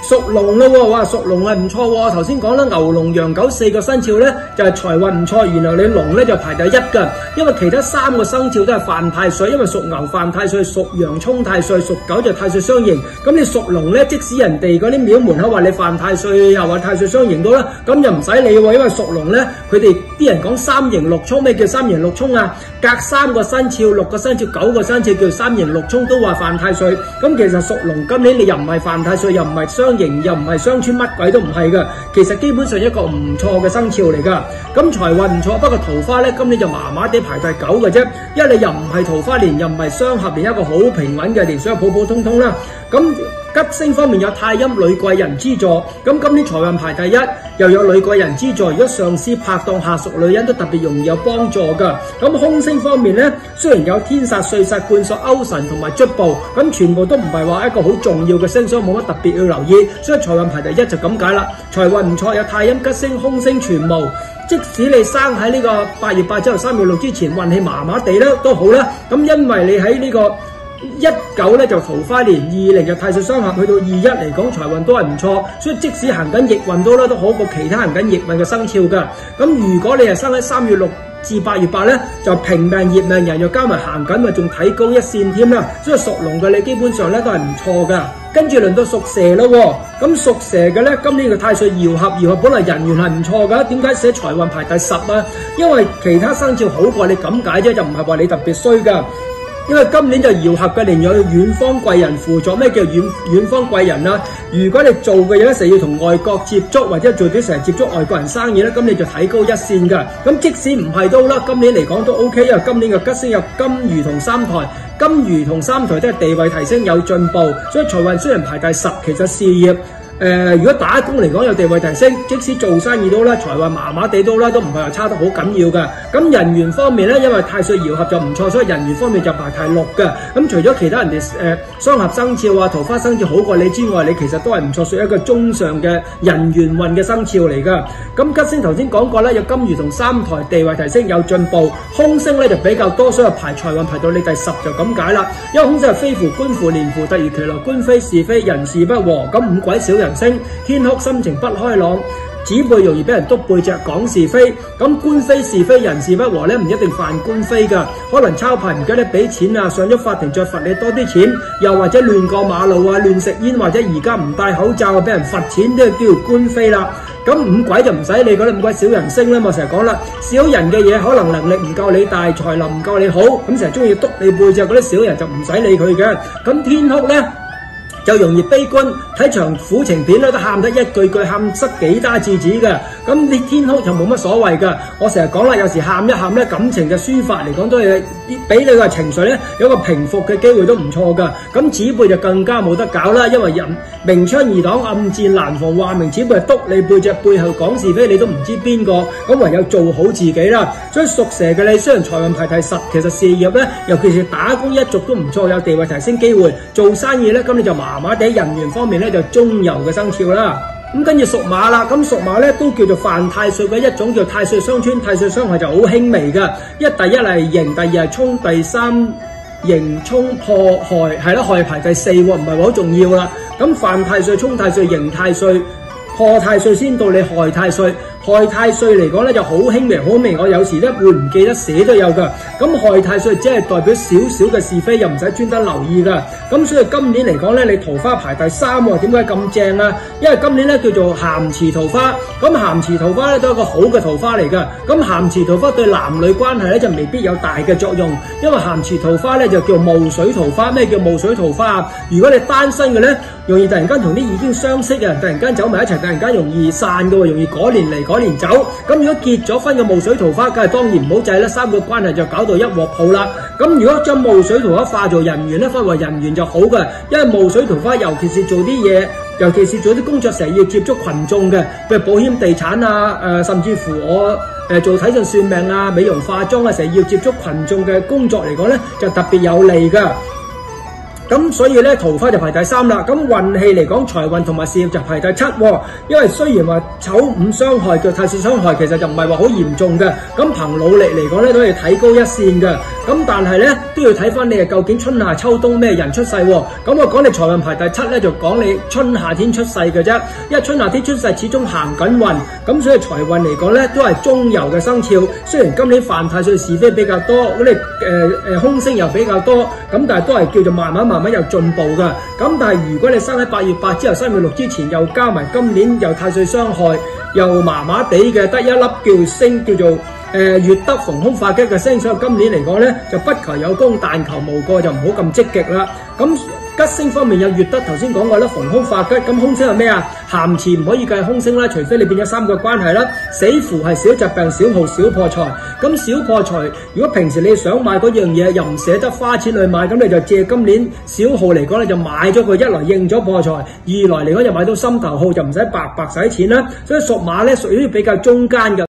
屬龍咯喎，哇，屬龍係唔錯喎。頭先講啦，牛龍羊狗4個生肖咧就係財運唔錯，然後你龍咧就排第1㗎，因為其他3個生肖都係犯太歲，因為屬牛犯太歲，屬羊沖太歲，屬狗就太歲相刑。咁你屬龍咧，即使人哋嗰啲廟門口話你犯太歲，又話太歲相刑到啦，咁就唔使理喎，因為屬龍咧，佢哋啲人講3刑6沖，咩叫3刑6沖啊？隔3個生肖、6個生肖、9個生肖叫3刑6沖，都話犯太歲。咁其實屬龍今年你又唔係犯太歲，又唔係相刑，又唔係雙穿，乜鬼都唔係㗎。其實基本上一個唔錯嘅生肖嚟㗎。咁財運唔錯，不過桃花咧今年就麻麻地排第9嘅啫，因為你又唔係桃花年，又唔係雙合年，一個好平穩嘅年，所以普普通通啦。咁吉星方面有太陰女貴人資助，咁今年財運排第1，又有女貴人資助，如果上司拍檔下屬女人都特別容易有幫助㗎。咁空星方面咧，雖然有天煞、歲煞、貫索、勾神同埋卒部，咁全部都唔係話一個好重要嘅星，所以冇乜特別要留意。所以財運排第1就咁解啦。財運唔錯，有太陰吉星、空星全無。即使你生喺呢個8月8之後3月6之前運氣麻麻地咧都好啦，咁因為你喺呢個19咧就桃花年，20就太歲相合，去到21嚟講財運都係唔錯，所以即使行緊逆運都好過其他行緊逆運嘅生肖㗎。咁如果你係生喺3月6至8月8咧，就平命葉命人又加埋行緊，咪仲睇高一線添啦。所以屬龍嘅你基本上咧都係唔錯㗎。跟住輪到屬蛇咯喎，咁屬蛇嘅咧今年嘅太歲爻合本來人緣係唔錯㗎，點解寫財運排第10啊？因為其他生肖好過你咁解啫，就唔係話你特別衰㗎。因為今年就爻合嘅年有遠方貴人輔助。咩叫遠方貴人啊？如果你做嘅嘢咧成日要同外國接觸，或者做啲成日接觸外國人生意咧，咁你就睇高一線㗎。咁即使唔係都啦，今年嚟講都 OK，因為今年嘅吉星有金魚同三台，金魚同三台都係地位提升有進步，所以財運雖然排第10，其實事業如果打工嚟講有地位提升，即使做生意都啦，財運麻麻地都啦，都唔係話差得好緊要㗎。咁人緣方面咧，因為太歲爻合就唔錯，所以人緣方面就排第6㗎。咁除咗其他人哋雙合生肖啊、桃花生肖好過你之外，你其實都係唔錯，屬於一個中上嘅人緣運嘅生肖嚟㗎。咁吉星頭先講過啦，有金魚同三台，地位提升有進步。空星咧就比較多，所以排財運排到你第10就咁解啦。因為空星係飛符、官符、年符、突如其來、官非是非、人事不和，咁五鬼小人星，天哭心情不開朗，子輩容易俾人督背脊講是非。咁官非是非人事不和咧，唔一定犯官非㗎，可能抄牌唔記得俾錢啊，上咗法庭再罰你多啲錢，又或者亂過馬路啊、亂食煙，或者而家唔戴口罩啊俾人罰錢，都係叫官非啦。咁五鬼就唔使理嗰啲五鬼小人星啦，我成日講啦，小人嘅嘢可能能力唔夠你大，才能唔夠你好，咁成日中意督你背脊嗰啲小人就唔使理佢嘅。咁天哭咧就容易悲觀，睇場苦情片咧都喊得一句句喊塞幾打字紙嘅。咁你天哭就冇乜所謂㗎。我成日講啦，有時喊一喊咧，感情嘅抒發嚟講都係俾你個情緒咧有個平復嘅機會都唔錯㗎。咁子輩就更加冇得搞啦，因為人明槍易擋，暗箭難防，話明子輩督你背脊背後講是非，你都唔知邊個，咁唯有做好自己啦。所以屬蛇嘅你雖然財運排第10，其實事業咧，尤其是打工一族都唔錯，有地位提升機會。做生意咧，咁你就麻麻地，人緣方面咧就中游嘅生肖啦。咁跟住屬馬啦，咁屬馬咧都叫做犯太歲嘅一種，叫太歲相穿、太歲相害就好輕微㗎。第一係刑，第二係沖，第三刑沖破害，係啦，害排第4喎，唔係話好重要啦。咁犯太歲、沖太歲、刑太歲、破太歲先到你害太歲。害太歲嚟講咧就好輕微，好微，我有時咧會唔記得寫都有㗎。咁害太歲只係代表少少嘅是非，又唔使專登留意㗎。咁所以今年嚟講咧，你桃花排第3喎，點解咁正啊？因為今年咧叫做咸池桃花，咁咸池桃花咧都係一個好嘅桃花嚟㗎。咁咸池桃花對男女關係咧就未必有大嘅作用，因為咸池桃花咧就叫霧水桃花。咩叫霧水桃花啊？如果你單身嘅咧，容易突然間同啲已經相識嘅人突然間走埋一齊，突然間容易散㗎喎，容易嗰年嚟嗰年走。咁如果結咗婚嘅霧水桃花，梗係當然唔好制啦，三個關係就搞到一鑊泡啦。咁如果將霧水桃花化做人緣咧，分為人緣就好嘅，因為霧水桃花尤其是做啲嘢，尤其是做啲工作成日要接觸群眾嘅，譬如保險、地產啊，甚至乎我做睇相算命啊、美容化妝啊，成日要接觸群眾嘅工作嚟講咧，就特別有利㗎。 咁所以咧桃花就排第3啦。咁運氣嚟講，財運同埋事業就排第7喎。因為雖然話丑午傷害叫太歲傷害，其實就唔係話好嚴重嘅。咁憑努力嚟講咧都可以睇高一線嘅。咁但係咧都要睇翻你究竟春夏秋冬咩人出世喎。咁我講你財運排第7咧，就講你春夏天出世嘅啫。因為春夏天出世始終行緊運，咁所以財運嚟講咧都係中游嘅生肖。雖然今年犯太歲是非比較多，咁你空星又比較多，咁但係都係叫做慢慢有進步㗎。咁但係如果你生喺8月8之後3月6之前，又加埋今年又太歲傷害，又麻麻地嘅，得一粒叫星叫做月德逢凶化吉嘅星，所以今年嚟講咧就不求有功，但求無過，就唔好咁積極啦。咁吉星方面有月德，頭先講過啦，逢凶化吉。咁凶星係咩啊？咸池唔可以計凶星啦，除非你變咗3個關係啦。死符係小疾病、小耗、小破財。咁小破財，如果平時你想買嗰樣嘢又唔捨得花錢去買，咁你就借今年小耗嚟講，你就買咗佢，一來應咗破財，二來嚟講就買到心頭好，就唔使白使錢啦。所以屬馬咧屬於比較中間嘅。